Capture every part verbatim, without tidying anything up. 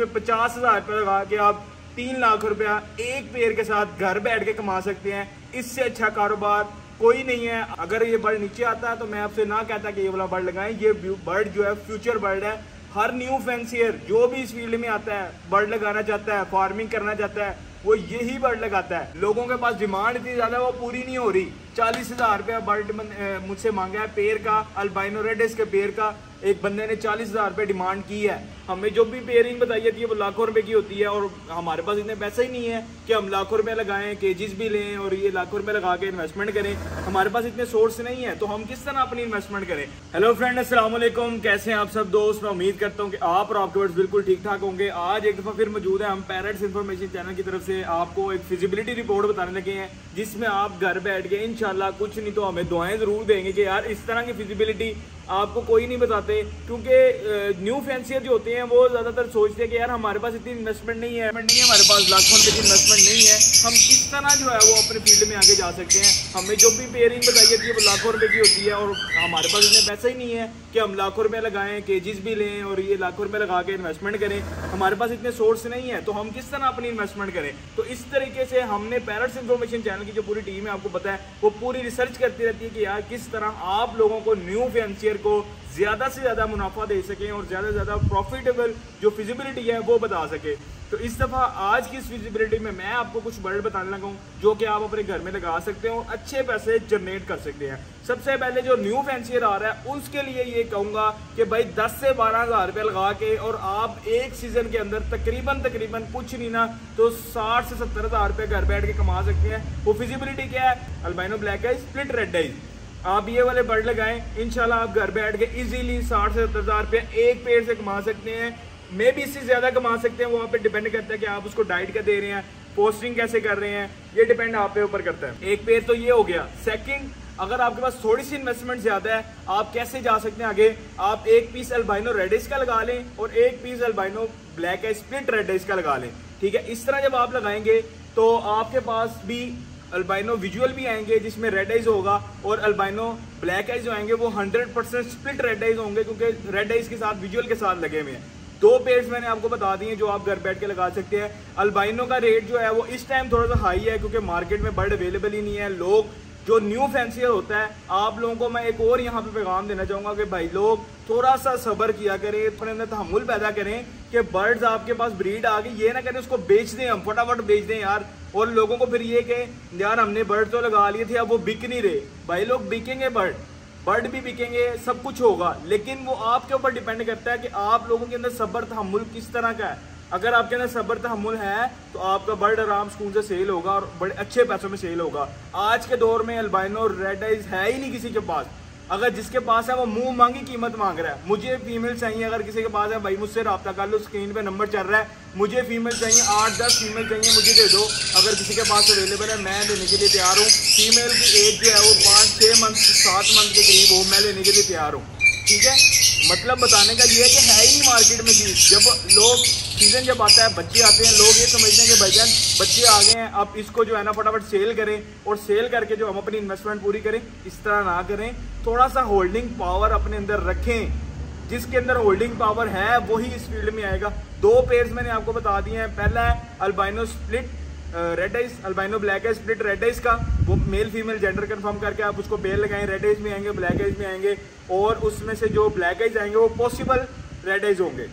पे पचास हजार रुपये लगा के आप तीन लाख रुपया एक पेड़ के साथ घर बैठ के कमा सकते हैं। इससे अच्छा कारोबार कोई नहीं है। अगर ये बर्ड नीचे आता है तो मैं आपसे ना कहता कि ये वाला बर्ड लगाएं। ये बर्ड जो है फ्यूचर बर्ड है। हर न्यू फैंसियर जो भी इस फील्ड में आता है, बर्ड लगाना चाहता है, फार्मिंग करना चाहता है, वो यही बर्ड लगाता है। लोगों के पास डिमांड इतनी ज्यादा वो पूरी नहीं हो रही। चालीस हजार रुपया बर्ड मुझसे मांगा है पेड़ का, अल्बाइनो रेडिस के पेड़ का। एक बंदे ने चालीस हजार रुपये डिमांड की है। हमें जो भी पेयरिंग बताई जाती है वो लाखों रुपए की होती है और हमारे पास इतने पैसे ही नहीं है कि हम लाखों रुपए लगाएं, केजीज भी लें और ये लाखों रुपए लगा के इन्वेस्टमेंट करें। हमारे पास इतने सोर्स नहीं है तो हम किस तरह अपनी इन्वेस्टमेंट करें। हेलो फ्रेंड, अस्सलाम वालेकुम, कैसे हैं आप सब दोस्त। मैं उम्मीद करता हूँ कि आप और आपके वर्ड्स बिल्कुल ठीक ठाक होंगे। आज एक दफा फिर मौजूद है हम पैरेट्स इन्फॉर्मेशन चैनल की तरफ से आपको एक फिजिबिलिटी रिपोर्ट बताने लगे हैं, जिसमें आप घर बैठ के इंशाल्लाह कुछ नहीं तो हमें दुआएं जरूर देंगे कि यार इस तरह की फिजिबिलिटी आपको कोई नहीं बताते। क्योंकि न्यू फैंसियर जो होते हैं वो ज्यादातर सोचते हैं कि यार हमारे पास इतनी इन्वेस्टमेंट नहीं है नहीं है हमारे पास लाखों रुपए की इन्वेस्टमेंट नहीं है, हम किस तरह जो है वो अपने फील्ड में आगे जा सकते हैं। हमें जो भी पेयरिंग बताई जाती है वो लाखों रुपए की होती है और हमारे पास इतने पैसे ही नहीं है कि हम लाखों रुपए लगाएं, केजीज भी लें और ये लाखों रुपए लगा के इन्वेस्टमेंट करें। हमारे पास इतने सोर्स नहीं है तो हम किस तरह अपनी इन्वेस्टमेंट करें। तो इस तरीके से हमने पैरेट्स इन्फॉर्मेशन चैनल की जो पूरी टीम है, आपको पता है, वो पूरी रिसर्च करती रहती है कि यार किस तरह आप लोगों को न्यू फैंसियर को ज्यादा से ज्यादा मुनाफा दे सकें और ज्यादा से ज्यादा प्रॉफिटेबल जो फिजिबिलिटी है वो बता सके। तो इस दफा आज की इस फिजिबिलिटी में मैं आपको कुछ बर्ड बताने लगा हूँ जो कि आप अपने घर में लगा सकते हैं और अच्छे पैसे जनरेट कर सकते हैं। सबसे पहले जो न्यू फैंसियर आ रहा है उसके लिए ये कहूंगा कि भाई दस से बारह हजार रुपये लगा के और आप एक सीजन के अंदर तकरीबन तकरीबन कुछ नहीं ना तो साठ से सत्तर हजार रुपये घर बैठ के कमा सकते हैं। वो फिजिबिलिटी क्या है? Albino black eyes, split red eyes, आप ये वाले बर्ड लगाएं, इंशाल्लाह आप घर बैठ के इजीली साठ से सत्तर हजार रुपये एक पेड़ से कमा सकते हैं। मे भी इससे ज्यादा कमा सकते हैं, वो आप पे डिपेंड करता है कि आप उसको डाइट का दे रहे हैं, पोस्टिंग कैसे कर रहे हैं, ये डिपेंड आप पे ऊपर करता है। एक पेड़ तो ये हो गया। सेकंड, अगर आपके पास थोड़ी सी इन्वेस्टमेंट ज्यादा है, आप कैसे जा सकते हैं आगे? आप एक पीस अल्बाइनो रेडिस का लगा लें और एक piece albino black eyes split red eyes का लगा लें। ठीक है, इस तरह जब आप लगाएंगे तो आपके पास भी अल्बाइनो विजुअल भी आएंगे जिसमें रेड आइज होगा और अल्बाइनो ब्लैक आइज जो आएंगे वो hundred percent split red eyes होंगे क्योंकि रेड आइज के साथ विजुअल के साथ लगे हुए हैं। दो पेड्स मैंने आपको बता दिए जो आप घर बैठ के लगा सकते हैं। अल्बाइनो का रेट जो है वो इस टाइम थोड़ा सा हाई है क्योंकि मार्केट में बर्ड अवेलेबल ही नहीं है। लोग जो न्यू फैंसियर होता है, आप लोगों को मैं एक और यहाँ पे पैगाम देना चाहूंगा कि भाई लोग थोड़ा सा सब्र किया करें, अपने अंदर तहम्मुल पैदा करें कि बर्ड्स आपके पास ब्रीड आ गई, ये ना करें उसको बेच दें, हम फटाफट बेच दें यार। और लोगों को फिर ये कि यार हमने बर्ड तो लगा लिए थे अब वो बिक नहीं रहे। भाई लोग बिकेंगे, बर्ड बर्ड भी बिकेंगे, सब कुछ होगा, लेकिन वो आपके ऊपर डिपेंड करता है कि आप लोगों के अंदर सब्र तहम्मुल किस तरह का है। अगर आपके अंदर सब्र तहम्मुल है तो आपका बर्ड आराम स्कूल से सेल होगा और बड़े अच्छे पैसों में सेल होगा। आज के दौर में अल्बाइनो रेड आइज है ही नहीं किसी के पास। अगर जिसके पास है वो मुंह मांगी कीमत मांग रहा है। मुझे फीमेल चाहिए, अगर किसी के पास है भाई मुझसे रब्ता कर लो, स्क्रीन पे नंबर चल रहा है, मुझे फीमेल चाहिए, आठ दस फीमेल चाहिए, मुझे दे दो। अगर किसी के पास अवेलेबल है मैं लेने के लिए तैयार हूँ। फीमेल की एज जो है वो पाँच छः मंथ सात मंथ के करीब हो, मैं लेने के लिए तैयार हूँ। ठीक है, मतलब बताने का ये है कि है ही नहीं मार्केट में चीज। जब लोग सीजन जब आता है, बच्चे आते हैं, लोग ये समझते हैं कि भाईजान बच्चे आ गए हैं, अब इसको जो है ना फटाफट सेल करें और सेल करके जो हम अपनी इन्वेस्टमेंट पूरी करें। इस तरह ना करें, थोड़ा सा होल्डिंग पावर अपने अंदर रखें। जिसके अंदर होल्डिंग पावर है वही इस फील्ड में आएगा। दो पेयर्स मैंने आपको बता दिए हैं। पहला है albino split red eyes, albino black eyes split red eyes का, वो मेल फीमेल जेंडर कंफर्म करके आप उसको पेयर लगाएं। रेड आइज में आएंगे, ब्लैक आइज में आएंगे और उसमें से जो ब्लैक आइज आएंगे वो पॉसिबल रेड आइज होंगे।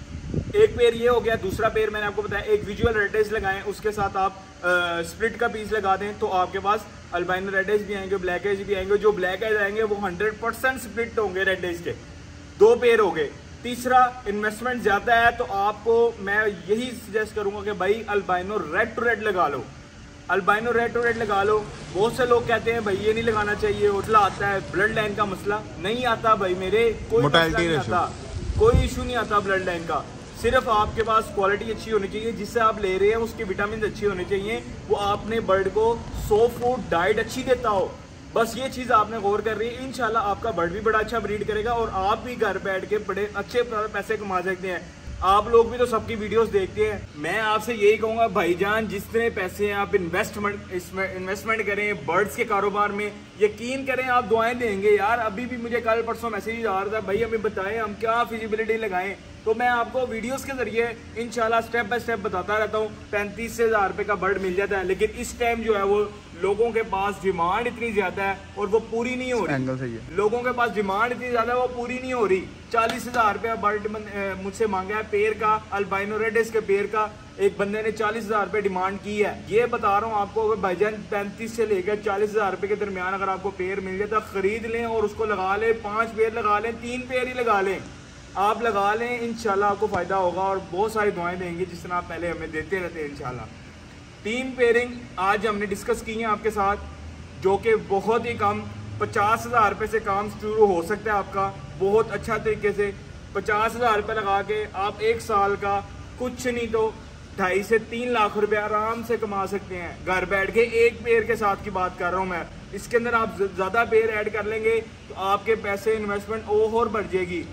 एक पेयर ये हो गया। दूसरा पेयर मैंने आपको बताया एक विजुअल रेड आइज लगाएं, उसके साथ आप स्प्लिट का पीस लगा दें तो आपके पास अल्बाइनो रेड आइज भी आएंगे, ब्लैक आइज भी आएंगे। जो ब्लैक आइज आएंगे वो हंड्रेड परसेंट स्प्लिट होंगे रेड आइज के। दो पेयर हो गए। तीसरा, इन्वेस्टमेंट ज्यादा है तो आपको मैं यही सजेस्ट करूंगा कि भाई अल्बाइनो रेड टू रेड लगा लो। अल्बाइनो रेड टू रेड लगा लो। बहुत से लोग कहते हैं भाई ये नहीं लगाना चाहिए, उठला आता है, ब्लड लाइन का मसला नहीं आता भाई मेरे, कोई मसला नहीं आता, कोई इशू नहीं आता ब्लड लाइन का। सिर्फ आपके पास क्वालिटी अच्छी होनी चाहिए, जिससे आप ले रहे हैं उसके विटामिन अच्छे होने चाहिए, वो आपने बर्ड को सो फूड डाइट अच्छी देता हो। बस ये चीज आपने गौर कर रही है, इंशाल्लाह आपका बर्ड भी बड़ा अच्छा ब्रीड करेगा और आप भी घर बैठ के बड़े अच्छे पैसे कमा सकते हैं। आप लोग भी तो सबकी वीडियोस देखते हैं। मैं आपसे यही कहूंगा भाईजान, जितने पैसे हैं आप इन्वेस्टमेंट इसमें इन्वेस्टमेंट करें बर्ड्स के कारोबार में। यकीन करें आप दुआएं देंगे यार। अभी भी मुझे कल परसों मैसेज आ रहा था, भाई हमें बताएं हम क्या फिजिबिलिटी लगाएं। तो मैं आपको वीडियोस के जरिए इंशाल्लाह स्टेप बाय स्टेप बताता रहता हूँ। पैंतीस से हजार रुपए का बर्ड मिल जाता है, लेकिन इस टाइम जो है वो लोगों के पास डिमांड इतनी ज्यादा है और वो पूरी नहीं हो रही। एंगल सही है, लोगों के पास डिमांड इतनी ज्यादा है वो पूरी नहीं हो रही। चालीस हजार रुपया बर्ड मुझसे मांगा है पेड़ का, अल्बाइनो रेडिस के पेड़ का। एक बंदे ने चालीस हजार रुपये डिमांड की है। ये बता रहा हूँ आपको, अगर भाईजान पैंतीस से लेकर चालीस हजार रुपये के दरमियान अगर आपको पेड़ मिल जाए तो खरीद लें और उसको लगा लें। पांच पेड़ लगा लें, तीन पेड़ ही लगा लें, आप लगा लें, इंशाल्लाह आपको फायदा होगा और बहुत सारी दुआएं देंगी जिस तरह आप पहले हमें देते रहते हैं इंशाल्लाह। तीन पेयरिंग आज हमने डिस्कस की हैं आपके साथ, जो कि बहुत ही कम पचास हजार रुपये से काम शुरू हो सकता है आपका बहुत अच्छा तरीके से। पचास हजार रुपये लगा के आप एक साल का कुछ नहीं तो ढाई से तीन लाख रुपए आराम से कमा सकते हैं घर बैठ के। एक पेड़ के साथ की बात कर रहा हूँ मैं। इसके अंदर आप ज़्यादा पेड़ ऐड कर लेंगे तो आपके पैसे इन्वेस्टमेंट और बढ़ जाएगी,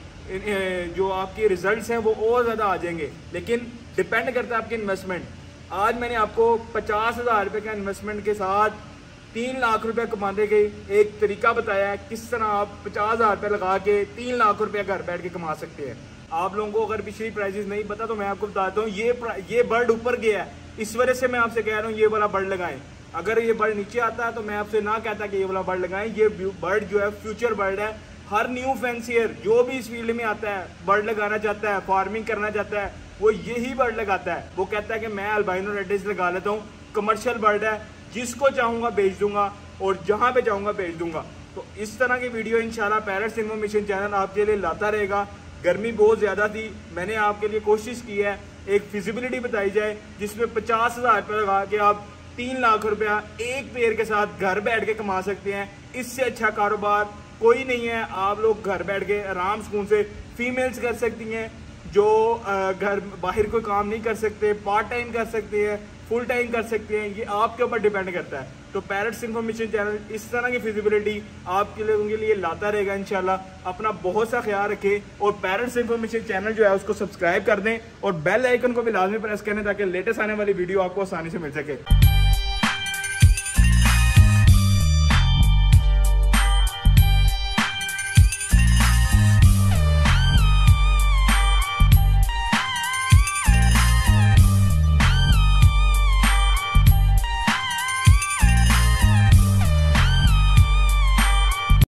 जो आपके रिजल्ट्स हैं वो और ज़्यादा आ जाएंगे, लेकिन डिपेंड करता है आपकी इन्वेस्टमेंट। आज मैंने आपको पचास हज़ार रुपये का इन्वेस्टमेंट के साथ तीन लाख रुपए कमाने के एक तरीका बताया है, किस तरह आप पचास हज़ार रुपये लगा के तीन लाख रुपये घर बैठ के कमा सकते हैं। आप लोगों को अगर पिछली प्राइजेस नहीं पता तो मैं आपको बताता हूँ, ये ये बर्ड ऊपर गया है, इस वजह से मैं आपसे कह रहा हूँ ये वाला बर्ड लगाएं। अगर ये बर्ड नीचे आता है तो मैं आपसे ना कहता कि ये वाला बर्ड लगाएं। ये बर्ड जो है फ्यूचर बर्ड है। हर न्यू फैंसियर जो भी इस फील्ड में आता है, बर्ड लगाना चाहता है, फार्मिंग करना चाहता है, वो यही बर्ड लगाता है। वो कहता है कि मैं अल्बाइनो रेडिस लगा लेता हूँ, कमर्शियल बर्ड है, जिसको चाहूँगा बेच दूंगा और जहाँ पे चाहूँगा बेच दूंगा। तो इस तरह की वीडियो इंशाल्लाह पैरट्स इन्फॉर्मेशन चैनल आपके लिए लाता रहेगा। गर्मी बहुत ज़्यादा थी, मैंने आपके लिए कोशिश की है एक फिजिबिलिटी बताई जाए जिसमें पचास हज़ार रुपये लगा के आप तीन लाख रुपया एक पेड़ के साथ घर बैठ के कमा सकते हैं। इससे अच्छा कारोबार कोई नहीं है। आप लोग घर बैठ के आराम सुकून से फीमेल्स कर सकती हैं जो घर बाहर कोई काम नहीं कर सकते, पार्ट टाइम कर सकते हैं, फुल टाइम कर सकते हैं, ये आपके ऊपर डिपेंड करता है। तो पैरट्स इन्फॉर्मेशन चैनल इस तरह की फिजिबिलिटी आपके लोगों के लिए लाता रहेगा इंशाल्लाह। अपना बहुत सा ख्याल रखें और पैरट्स इन्फॉर्मेशन चैनल जो है उसको सब्सक्राइब कर दें और बेल आइकन को भी लाजमी प्रेस करें ताकि लेटेस्ट आने वाली वीडियो आपको आसानी से मिल सके।